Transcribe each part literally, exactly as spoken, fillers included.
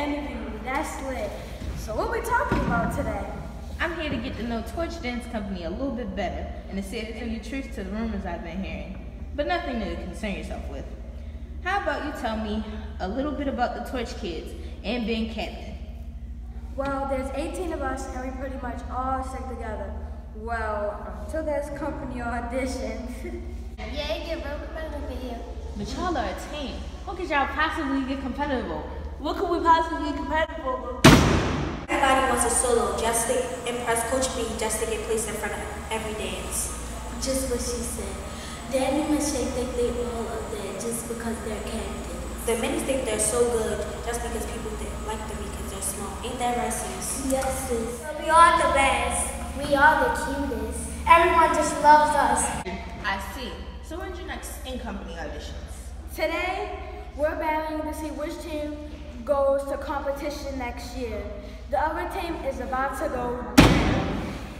interview. That's lit. So what we talking about today? I'm here to get to know Torch Dance Company a little bit better and to see if there's any truth to the rumors I've been hearing, but nothing to concern yourself with. How about you tell me a little bit about the TorchKids and being captain? Well, there's eighteen of us and we pretty much all stick together. Well, until there's company auditions. Yeah, it get real competitive here. But y'all are a team. How could y'all possibly get competitive? What could we possibly get competitive over? Everybody wants a solo just to impress Coach B, just to get placed in front of every dance. Just what she said. Danny and Shay think they all are there just because they're captains. The men think they're so good just because people think, like them because they're small. Ain't that right, sis? Yes, sis. We are the best. We are the cutest. Everyone just loves us. I see. So when's your next in-company auditions? Today, we're battling to see which team goes to competition next year. The other team is about to go down.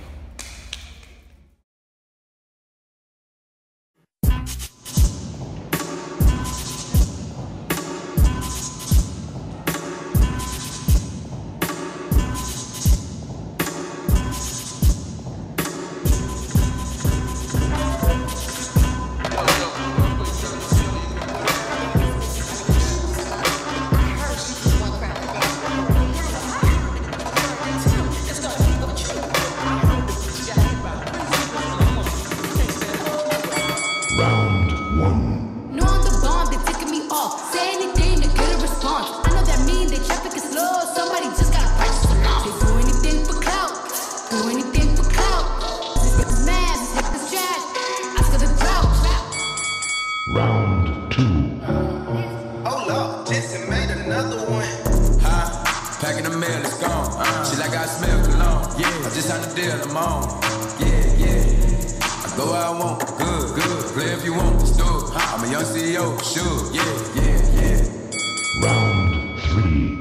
Packing the mail, it's gone. Uh, she like I smell cologne. Yeah, I just signed the deal, I'm on. Yeah, yeah. I go where I want, good, good. Play if you want, let's do it. I'm a young C E O, sure. Yeah, yeah, yeah. Round three.